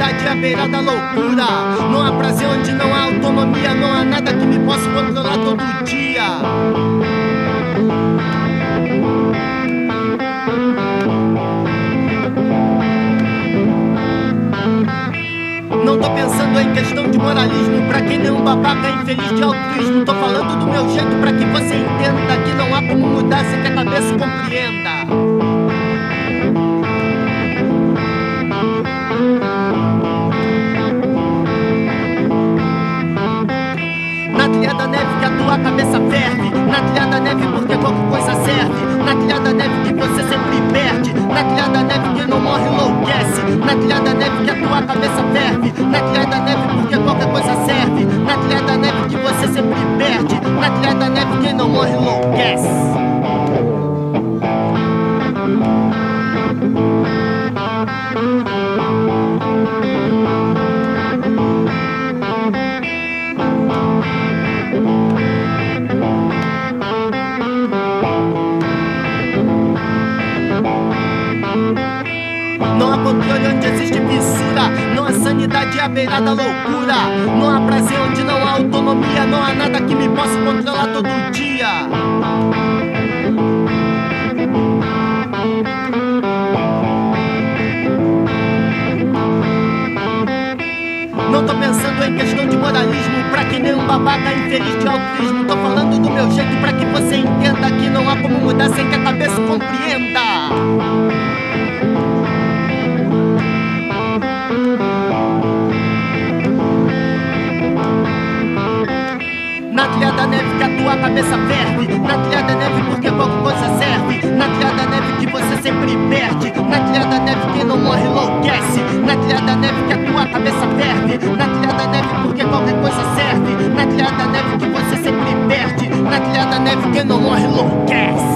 insanidade à beira da loucura. Não há prazer onde não há autonomia. Não há nada que me possa controlar todo dia. Não tô pensando em questão de moralismo, pra quem nenhum babaca infeliz de altruísmo. Tô falando do meu jeito pra que você entenda que não há como mudar sem que a cabeça compreenda. Na trilha da neve que a tua cabeça ferve. Na trilha da neve porque qualquer coisa serve. Na trilha da neve que você sempre perde. Na trilha da neve que não morre enlouquece. Na trilha da neve que a tua cabeça ferve. Na trilha da neve porque qualquer coisa serve. Na trilha da neve que você sempre perde. Na trilha da neve quem não morre enlouquece. Não há controle onde existe fissura. Não há sanidade à beira da loucura. Não há prazer onde não há autonomia. Não há nada que me possa controlar todo dia. Não tô pensando em questão de moralismo, pra que nenhum babaca infeliz de altruísmo. Tô falando do meu jeito pra que você entenda que não há como mudar sem que a cabeça compreenda. Na trilha da neve que a tua cabeça ferve. Na trilha da neve porque qualquer coisa serve. Na trilha da neve que você sempre perde. Na trilha da neve quem não morre enlouquece. Na trilha da neve que a tua cabeça ferve. Na trilha da neve porque qualquer coisa serve. Na trilha da neve que você sempre perde. Na trilha da neve quem não morre enlouquece.